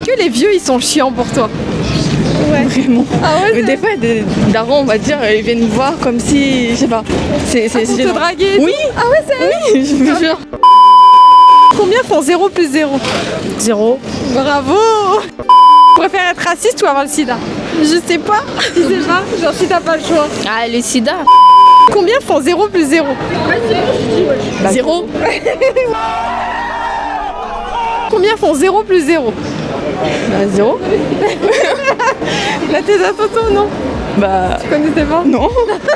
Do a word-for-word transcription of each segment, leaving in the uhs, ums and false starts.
que les vieux ils sont chiants pour toi? Ouais. Vraiment. Ah ouais, mais des fois, des darons, on va dire, ils viennent me voir comme si, je sais pas. C'est ah, pour te draguer? Oui. Ah ouais, c'est vrai? Oui, je vous jure. Combien font zéro plus zéro? Zéro. Bravo! Tu préfères être raciste ou avoir le sida? Je sais pas. Tu sais pas? Genre si t'as pas le choix. Ah, le sida. Combien font zéro plus zéro? Bah, zéro. Combien font zéro plus zéro? Bah, zéro. La thèse à Toto, non? Bah. Tu connaissais pas? Non.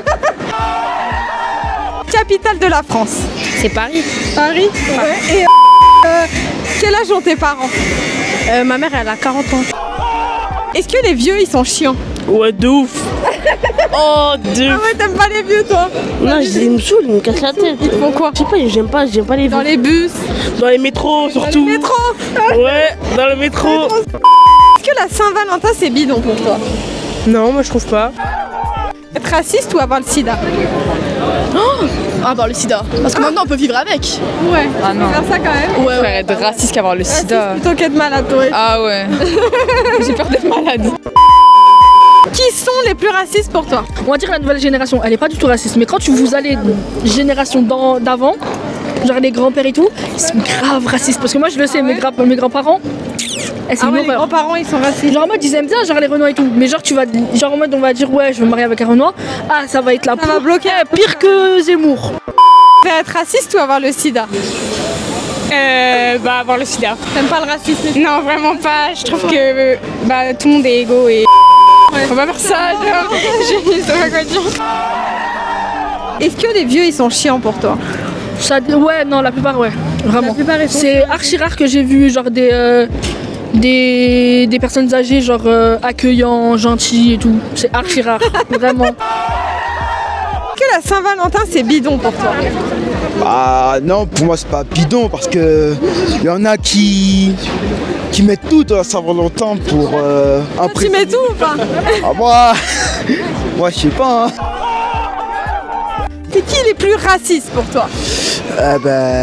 Capitale de la France? C'est Paris. Paris? Ouais. Et euh, quel âge ont tes parents? Euh, ma mère, elle a quarante ans. Est-ce que les vieux ils sont chiants? Ouais, de ouf. Oh, de Ah ouais, t'aimes pas les vieux toi? Non, ils me saoulent, ils me cassent la tête. Ils te font quoi? Je sais pas, j'aime pas, j'aime pas les Dans vieux. les bus? Dans les métros surtout. Dans le métro? Ouais, dans le métro. Est-ce que la Saint-Valentin c'est bidon pour toi? Non, moi je trouve pas. Être raciste ou avoir le sida? Oh ah bah le sida. Parce que Ah. maintenant on peut vivre avec. Ouais, Ah non. faire ça quand même. Ouais, ouais. Être raciste qu'avoir le Raciste sida. plutôt qu'être malade, toi. Ah ouais. J'ai peur d'être malade. Qui sont les plus racistes pour toi? On va dire la nouvelle génération, elle est pas du tout raciste, mais quand tu vous allez génération d'en- d'avant, genre les grands-pères et tout, ils sont grave racistes. Parce que moi je le sais, Ah ouais mes, gra- mes grands-parents, eh, c'est Ah une ouais, les horreur. grands-parents ils sont racistes. Genre en mode ils aiment bien genre les Renois et tout, mais genre tu vas, genre en mode on va dire ouais je veux me marier avec un Renoir, ah ça va être la Ça va bloquer. pire que Zemmour. Tu préfères être raciste ou avoir le sida? Euh, bah avoir le sida. T'aimes pas le racisme? Non, vraiment pas. Je trouve que euh, bah, tout le monde est égaux et Ouais. faut pas faire ça. Genre, je sais pas quoi dire. Est-ce que les vieux ils sont chiants pour toi? Ça, ouais non la plupart ouais, vraiment. La plupart, ils sont C'est archi rare que j'ai vu genre des euh, des, des personnes âgées genre euh, accueillants, gentils et tout. C'est archi rare, vraiment. Est-ce que la Saint-Valentin c'est bidon pour toi? Ah non, pour moi c'est pas bidon parce que il y en a qui qui mettent tout dans la Saint-Valentin pour euh, Tu impressionner. mets tout ou pas? Ah moi, moi je sais pas. Hein. C'est qui les plus racistes pour toi? Eh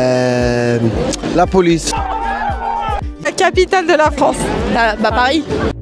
ben, la police. La capitale de la France? Bah, bah Paris.